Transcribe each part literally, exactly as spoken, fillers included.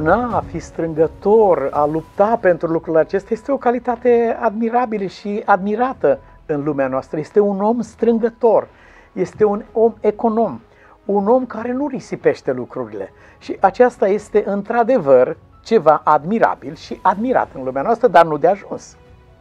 aduna, a fi strângător, a lupta pentru lucrul acesta este o calitate admirabilă și admirată în lumea noastră. Este un om strângător, este un om econom, un om care nu risipește lucrurile. Și aceasta este într-adevăr ceva admirabil și admirat în lumea noastră, dar nu de ajuns.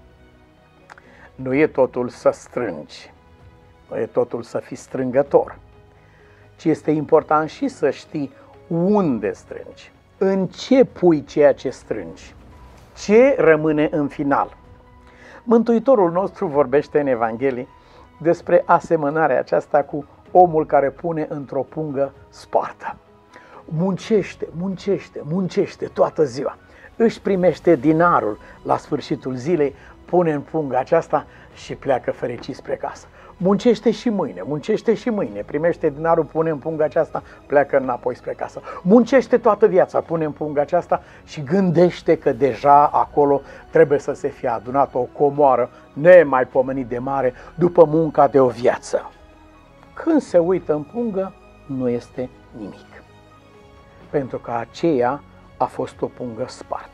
Nu e totul să strângi, nu e totul să fii strângător, ci este important și să știi unde strângi, în ce pui ceea ce strângi, ce rămâne în final. Mântuitorul nostru vorbește în Evanghelie despre asemănarea aceasta cu omul care pune într-o pungă spartă. Muncește, muncește, muncește toată ziua, își primește dinarul la sfârșitul zilei, pune în punga aceasta și pleacă fericit spre casă. Muncește și mâine, muncește și mâine, primește dinarul, pune în punga aceasta, pleacă înapoi spre casă. Muncește toată viața, pune în punga aceasta și gândește că deja acolo trebuie să se fie adunat o comoară nemaipomenit de mare după munca de o viață. Când se uită în pungă, nu este nimic, pentru că aceea a fost o pungă spartă.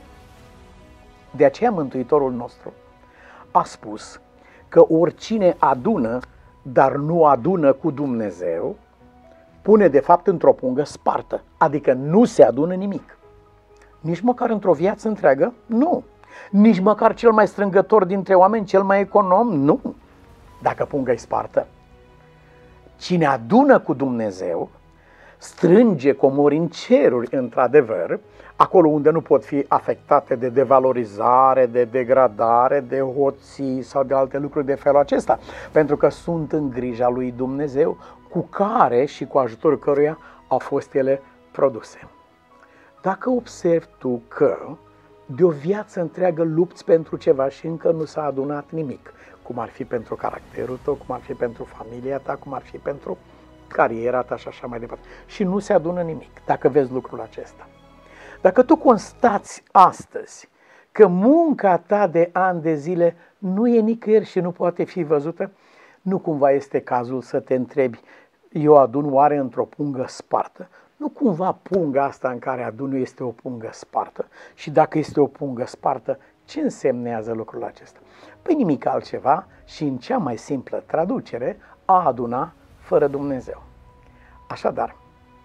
De aceea Mântuitorul nostru a spus că oricine adună, dar nu adună cu Dumnezeu, pune de fapt într-o pungă spartă, adică nu se adună nimic. Nici măcar într-o viață întreagă, nu. Nici măcar cel mai strângător dintre oameni, cel mai econom, nu. Dacă punga e spartă. Cine adună cu Dumnezeu, strânge comori în ceruri, într-adevăr, acolo unde nu pot fi afectate de devalorizare, de degradare, de hoții sau de alte lucruri de felul acesta, pentru că sunt în grija lui Dumnezeu, cu care și cu ajutorul căruia au fost ele produse. Dacă observi tu că de o viață întreagă lupți pentru ceva și încă nu s-a adunat nimic, cum ar fi pentru caracterul tău, cum ar fi pentru familia ta, cum ar fi pentru cariera ta și așa mai departe, și nu se adună nimic, dacă vezi lucrul acesta. Dacă tu constați astăzi că munca ta de ani de zile nu e nicăieri și nu poate fi văzută, nu cumva este cazul să te întrebi, eu adun oare într-o pungă spartă? Nu cumva punga asta în care adun este o pungă spartă? Și dacă este o pungă spartă, ce însemnează lucrul acesta? Păi nimic altceva și în cea mai simplă traducere, a aduna fără Dumnezeu. Așadar,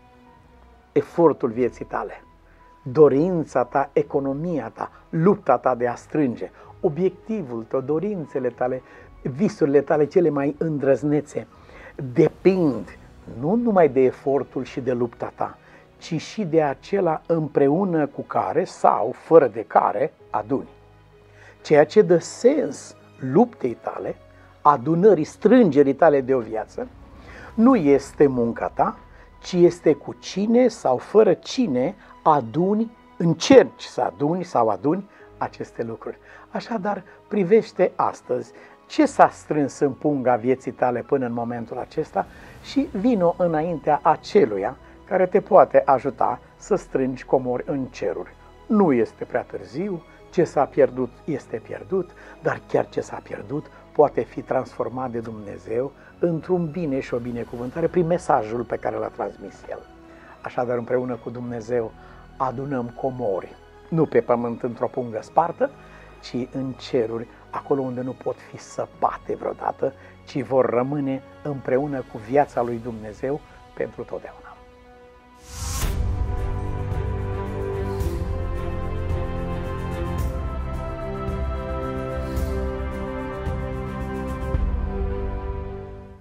efortul vieții tale, dorința ta, economia ta, lupta ta de a strânge, obiectivul tău, dorințele tale, visurile tale cele mai îndrăznețe, depind nu numai de efortul și de lupta ta, ci și de acela împreună cu care sau fără de care aduni. Ceea ce dă sens luptei tale, adunării, strângerii tale de o viață, nu este munca ta, ci este cu cine sau fără cine aduni, încerci să aduni sau aduni aceste lucruri. Așadar, privește astăzi ce s-a strâns în punga vieții tale până în momentul acesta și vino înaintea aceluia care te poate ajuta să strângi comori în ceruri. Nu este prea târziu, ce s-a pierdut este pierdut, dar chiar ce s-a pierdut poate fi transformat de Dumnezeu într-un bine și o binecuvântare prin mesajul pe care l-a transmis El. Așadar, împreună cu Dumnezeu adunăm comori, nu pe pământ într-o pungă spartă, ci în ceruri, acolo unde nu pot fi săpate vreodată, ci vor rămâne împreună cu viața lui Dumnezeu pentru totdeauna.